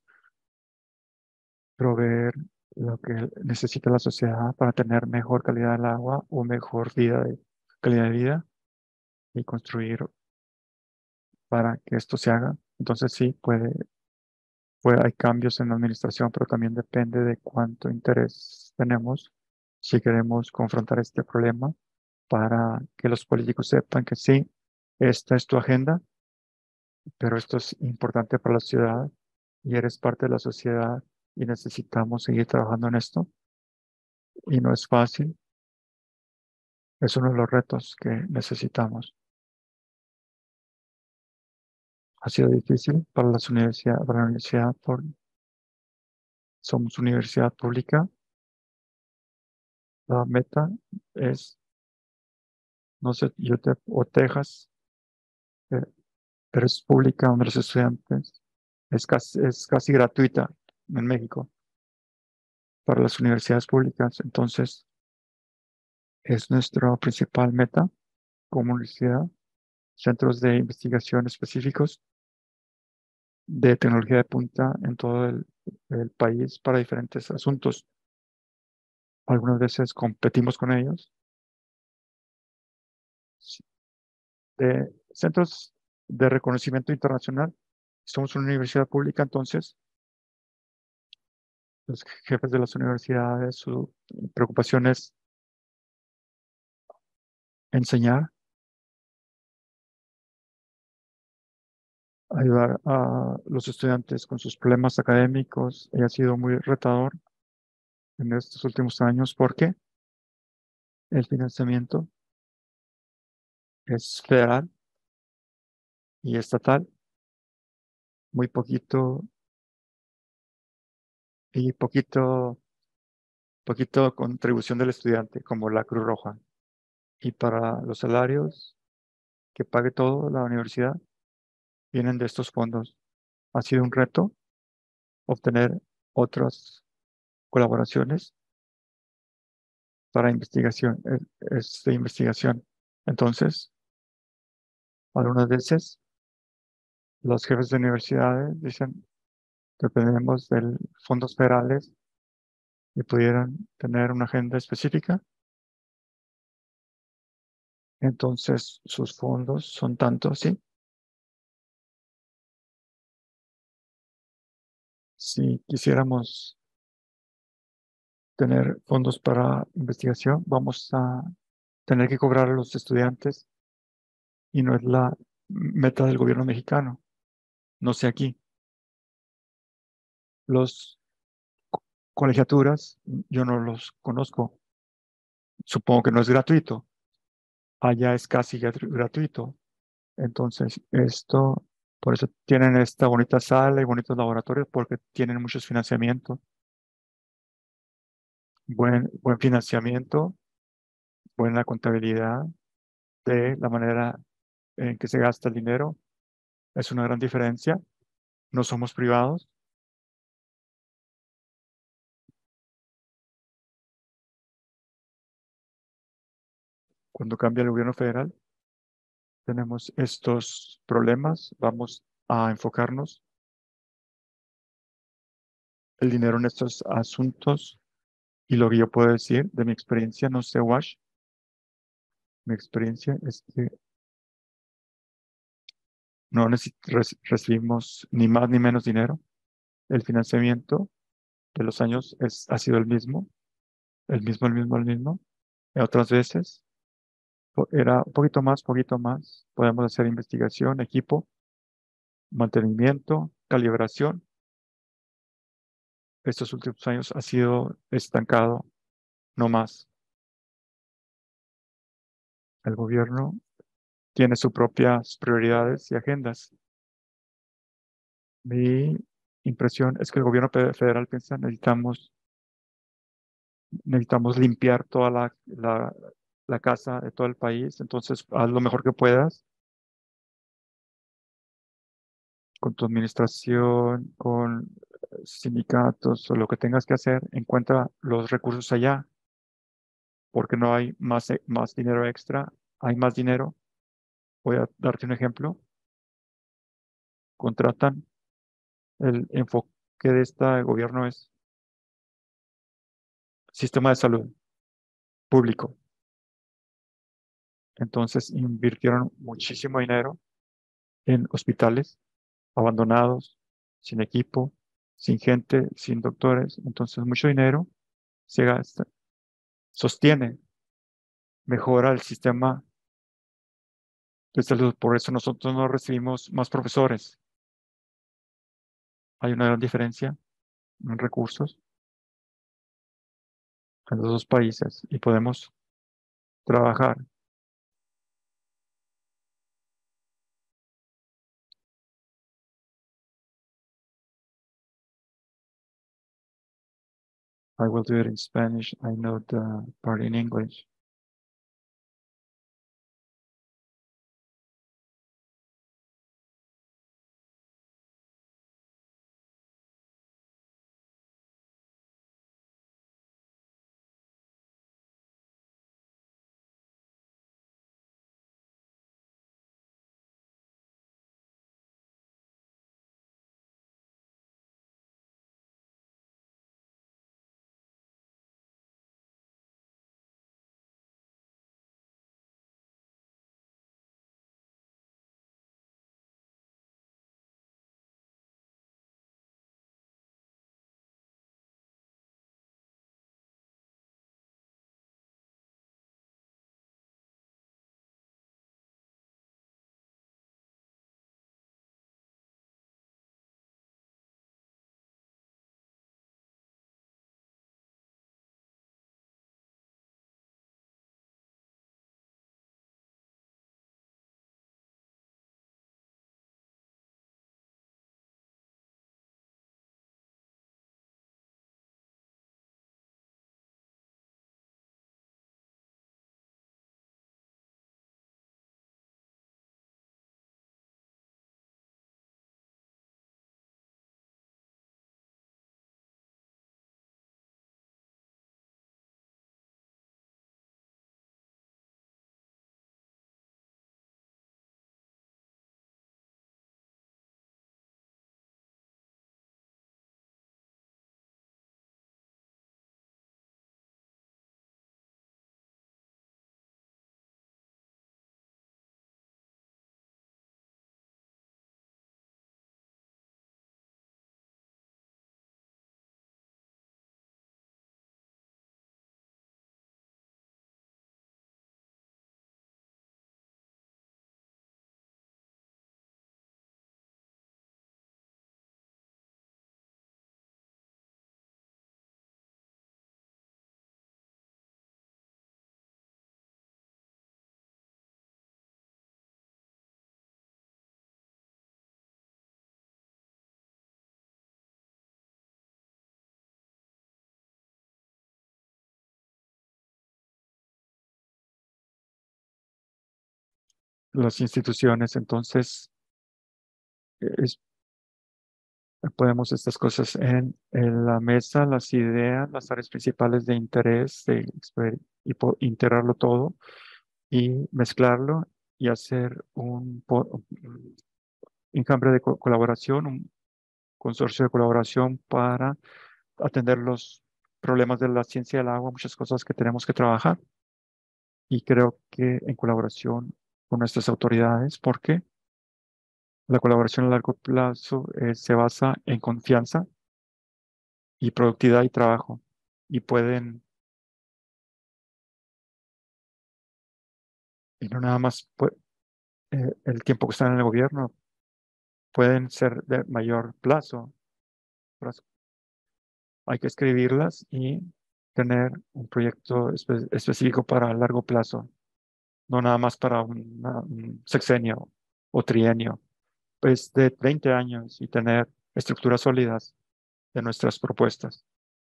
proveer lo que necesita la sociedad para tener mejor calidad del agua o mejor calidad de vida y construir para que esto se haga. Entonces sí, hay cambios en la administración, pero también depende de cuánto interés tenemos si queremos confrontar este problema para que los políticos sepan que sí, esta es tu agenda, pero esto es importante para la ciudad y eres parte de la sociedad y necesitamos seguir trabajando en esto. Y no es fácil, es uno de los retos que necesitamos. Ha sido difícil para para la universidad, somos universidad pública. La meta es, no sé, UTEP o Texas, eh, pero es pública donde los estudiantes es casi gratuita en México para las universidades públicas. Entonces, es nuestra principal meta como universidad, centros de investigación específicos de tecnología de punta en todo el país para diferentes asuntos. Algunas veces competimos con ellos. De centros de reconocimiento internacional. Somos una universidad pública, entonces los jefes de las universidades, su preocupación es enseñar, ayudar a los estudiantes con sus problemas académicos. Y ha sido muy retador en estos últimos años porque el financiamiento es federal y estatal, muy poquito y poquito contribución del estudiante, como la Cruz Roja. Y para los salarios que pague todo la universidad, vienen de estos fondos. Ha sido un reto obtener otras colaboraciones para investigación, de investigación. Entonces, algunas veces los jefes de universidades dicen, dependemos de fondos federales y pudieran tener una agenda específica. Entonces, sus fondos son tantos, sí. Si quisiéramos tener fondos para investigación, vamos a tener que cobrar a los estudiantes y no es la meta del gobierno mexicano. No sé aquí. Los colegiaturas, yo no los conozco. Supongo que no es gratuito. Allá es casi gratuito. Entonces, por eso tienen esta bonita sala y bonitos laboratorios, porque tienen muchos financiamientos, buen financiamiento, buena contabilidad de la manera en que se gasta el dinero. Es una gran diferencia. No somos privados. Cuando cambia el gobierno federal, tenemos estos problemas. Vamos a enfocarnos el dinero en estos asuntos. Y lo que yo puedo decir de mi experiencia, no sé, Wash, mi experiencia es que no recibimos ni más ni menos dinero. El financiamiento de los años ha sido el mismo, el mismo, el mismo, el mismo. Otras veces era un poquito más. Podemos hacer investigación, equipo, mantenimiento, calibración. Estos últimos años ha sido estancado, no más. El gobierno tiene sus propias prioridades y agendas. Mi impresión es que el gobierno federal piensa necesitamos limpiar toda la casa de todo el país, entonces haz lo mejor que puedas con tu administración, con sindicatos o lo que tengas que hacer, encuentra los recursos allá, porque no hay más dinero extra, hay más dinero. Voy a darte un ejemplo. Contratan, el enfoque de este gobierno es sistema de salud público. Entonces invirtieron muchísimo dinero en hospitales abandonados, sin equipo, sin gente, sin doctores. Entonces mucho dinero se gasta, sostiene, mejora el sistema de salud. Por eso nosotros no recibimos más profesores. Hay una gran diferencia en recursos en los dos países y podemos trabajar. I will do it in Spanish. I know the part in English. las instituciones. Entonces, es- ponemos estas cosas en la mesa, las ideas, las áreas principales de interés, integrarlo todo y mezclarlo y hacer un enjambre de colaboración, un consorcio de colaboración para atender los problemas de la ciencia del agua, muchas cosas que tenemos que trabajar. Y creo que en colaboración con nuestras autoridades, porque la colaboración a largo plazo se basa en confianza y productividad y trabajo. Y pueden, y no nada más el tiempo que están en el gobierno, pueden ser de mayor plazo. Hay que escribirlas y tener un proyecto específico para largo plazo, no nada más para un sexenio o trienio, pues de 20 años y tener estructuras sólidas de nuestras propuestas.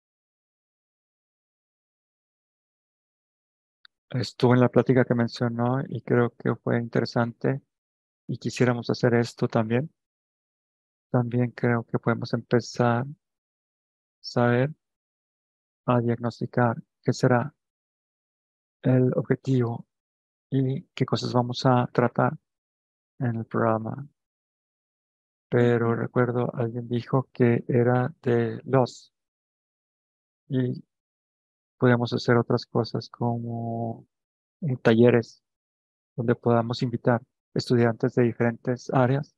Estuve en la plática que mencionó y creo que fue interesante y quisiéramos hacer esto también. También creo que podemos empezar a saber a diagnosticar qué será el objetivo y qué cosas vamos a tratar en el programa. Pero recuerdo alguien dijo que era de los y podemos hacer otras cosas como talleres donde podamos invitar estudiantes de diferentes áreas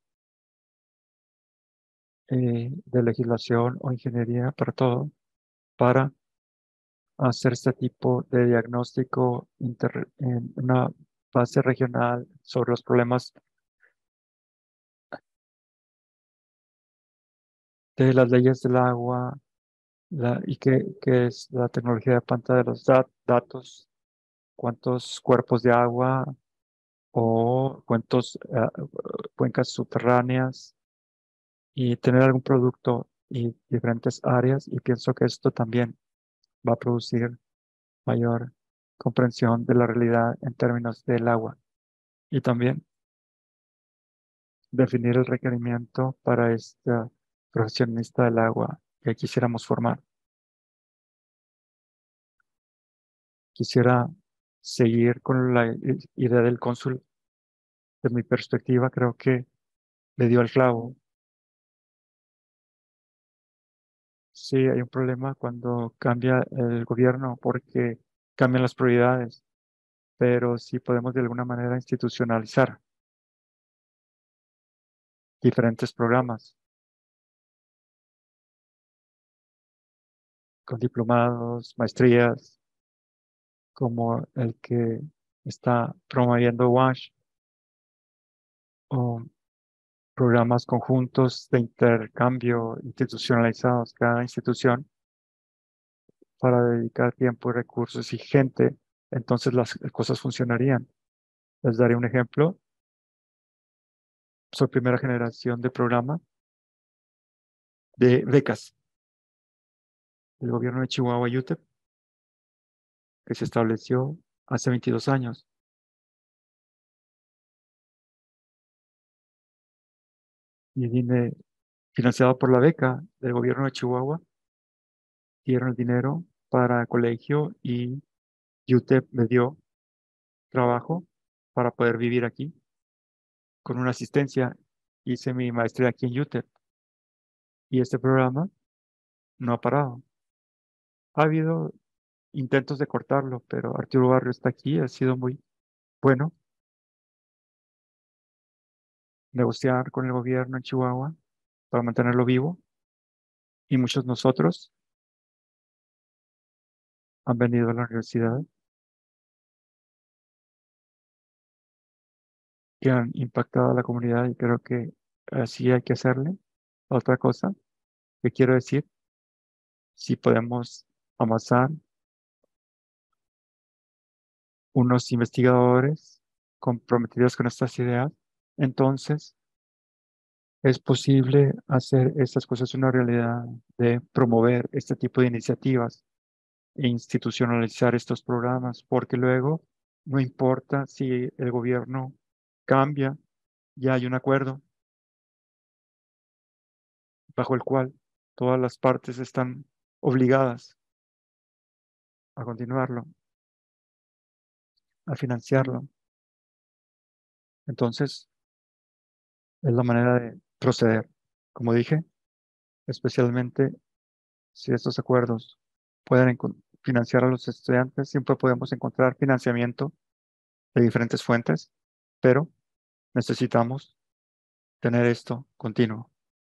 de legislación o ingeniería para todo, para hacer este tipo de diagnóstico en una base regional sobre los problemas de las leyes del agua y qué es la tecnología de pantalla de los datos, cuántos cuerpos de agua o cuántos cuencas subterráneas y tener algún producto y diferentes áreas. Y pienso que esto también va a producir mayor comprensión de la realidad en términos del agua. Y también definir el requerimiento para este profesionista del agua que quisiéramos formar. Quisiera seguir con la idea del cónsul. De mi perspectiva, creo que le dio al clavo. Sí, hay un problema cuando cambia el gobierno porque cambian las prioridades, pero sí podemos de alguna manera institucionalizar diferentes programas con diplomados, maestrías, como el que está promoviendo WASH, o programas conjuntos de intercambio institucionalizados, cada institución, para dedicar tiempo, recursos y gente, entonces las cosas funcionarían. Les daré un ejemplo. Soy primera generación de programa de becas del gobierno de Chihuahua y UTEP, que se estableció hace 22 años. Y vine financiado por la beca del gobierno de Chihuahua, dieron el dinero para colegio y UTEP me dio trabajo para poder vivir aquí con una asistencia. Hice mi maestría aquí en UTEP y este programa no ha parado. Ha habido intentos de cortarlo, pero Arturo Barrio está aquí, ha sido muy bueno negociar con el gobierno en Chihuahua para mantenerlo vivo y muchos de nosotros han venido a la universidad que han impactado a la comunidad y creo que así hay que hacerle. Otra cosa que quiero decir, si podemos amasar unos investigadores comprometidos con estas ideas, entonces es posible hacer estas cosas una realidad, de promover este tipo de iniciativas e institucionalizar estos programas, porque luego no importa si el gobierno cambia, ya hay un acuerdo bajo el cual todas las partes están obligadas a continuarlo, a financiarlo. Entonces, es la manera de proceder. Como dije, especialmente si estos acuerdos pueden financiar a los estudiantes, siempre podemos encontrar financiamiento de diferentes fuentes, pero necesitamos tener esto continuo.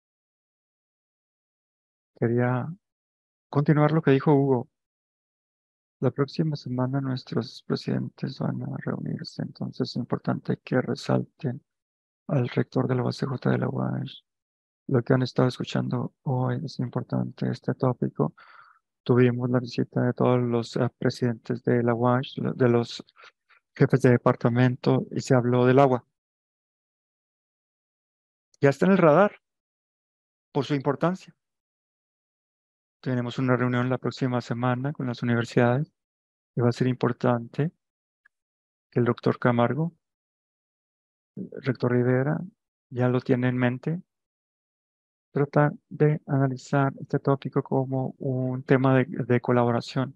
Quería continuar lo que dijo Hugo. La próxima semana nuestros presidentes van a reunirse, entonces es importante que resalten al rector de la UACJ de la UAS. Lo que han estado escuchando hoy es importante este tópico. Tuvimos la visita de todos los presidentes de la UAS, de los jefes de departamento, y se habló del agua. Ya está en el radar por su importancia. Tenemos una reunión la próxima semana con las universidades y va a ser importante que el doctor Camargo, el rector Rivera, ya lo tiene en mente, tratar de analizar este tópico como un tema de colaboración,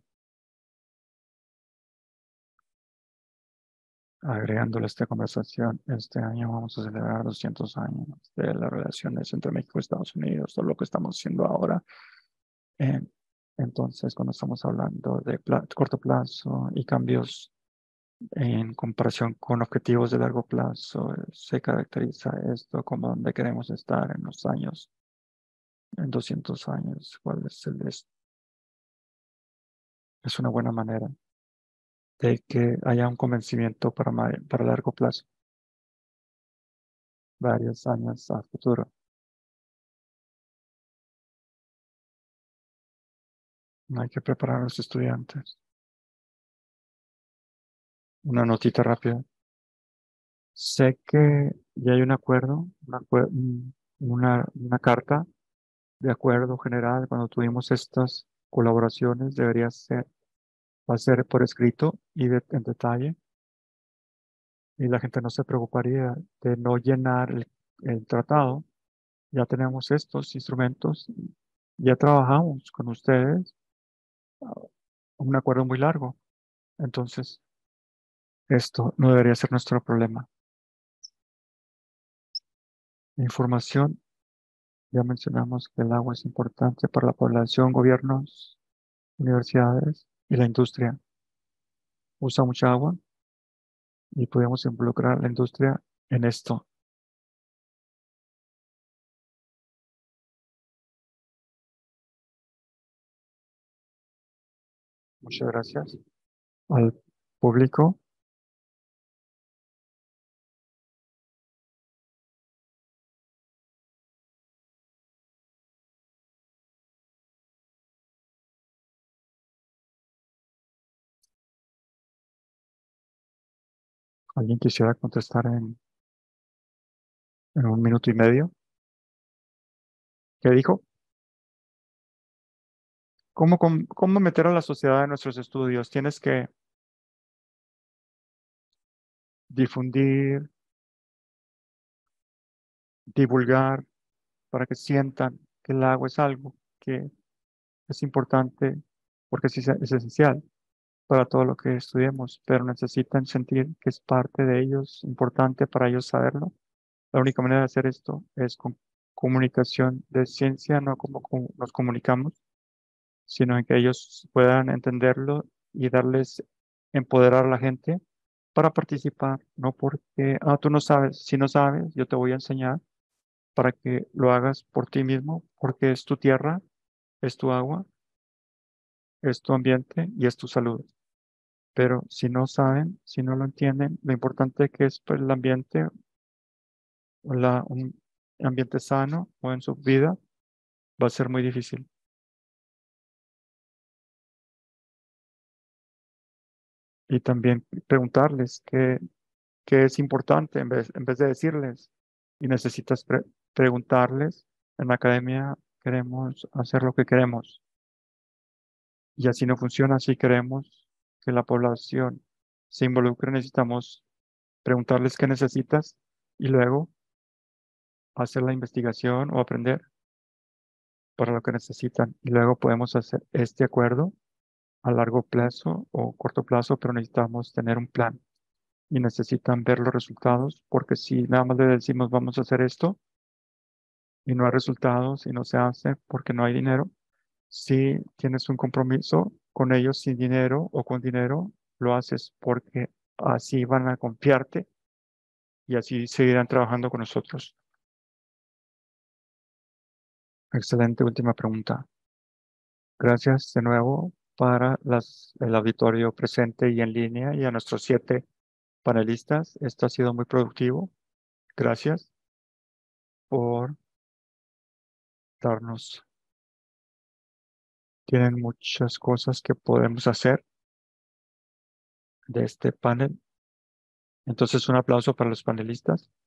agregándole a esta conversación. Este año vamos a celebrar 200 años de las relaciones entre México y Estados Unidos, todo lo que estamos haciendo ahora. Eh, entonces, cuando estamos hablando de corto plazo y cambios en comparación con objetivos de largo plazo, se caracteriza esto como donde queremos estar en los años, en 200 años. ¿Cuál es es una buena manera de que haya un convencimiento para largo plazo, varios años a futuro? Hay que preparar a los estudiantes. Una notita rápida. Sé que ya hay un acuerdo, una carta de acuerdo general. Cuando tuvimos estas colaboraciones, va a ser por escrito y en detalle, y la gente no se preocuparía de no llenar el tratado. Ya tenemos estos instrumentos, ya trabajamos con ustedes, un acuerdo muy largo. Entonces, esto no debería ser nuestro problema. Información, ya mencionamos que el agua es importante para la población, gobiernos, universidades y la industria. Usa mucha agua y podemos involucrar a la industria en esto. Muchas gracias al público. ¿Alguien quisiera contestar en un minuto y medio? ¿Qué dijo? ¿Cómo meter a la sociedad en nuestros estudios? Tienes que difundir, divulgar, para que sientan que el agua es algo que es importante, porque es esencial para todo lo que estudiemos, pero necesitan sentir que es parte de ellos, importante para ellos saberlo. La única manera de hacer esto es con comunicación de ciencia, no como nos comunicamos, sino en que ellos puedan entenderlo y darles, empoderar a la gente para participar, no porque, tú no sabes, si no sabes, yo te voy a enseñar para que lo hagas por ti mismo, porque es tu tierra, es tu agua, es tu ambiente y es tu salud. Pero si no saben, si no lo entienden, lo importante que es pues, el ambiente, un ambiente sano o en su vida, va a ser muy difícil. Y también preguntarles qué es importante en vez de decirles. Y necesitas preguntarles. En la academia queremos hacer lo que queremos. Y así no funciona. Si queremos que la población se involucre, necesitamos preguntarles qué necesitas y luego hacer la investigación o aprender para lo que necesitan. Y luego podemos hacer este acuerdo a largo plazo o corto plazo, pero necesitamos tener un plan y necesitan ver los resultados, porque si nada más le decimos vamos a hacer esto y no hay resultados y no se hace porque no hay dinero, si tienes un compromiso con ellos sin dinero o con dinero, lo haces porque así van a confiarte y así seguirán trabajando con nosotros. Excelente última pregunta. Gracias de nuevo para el auditorio presente y en línea y a nuestros 7 panelistas. Esto ha sido muy productivo. Gracias por darnos. Tienen muchas cosas que podemos hacer de este panel. Entonces, un aplauso para los panelistas.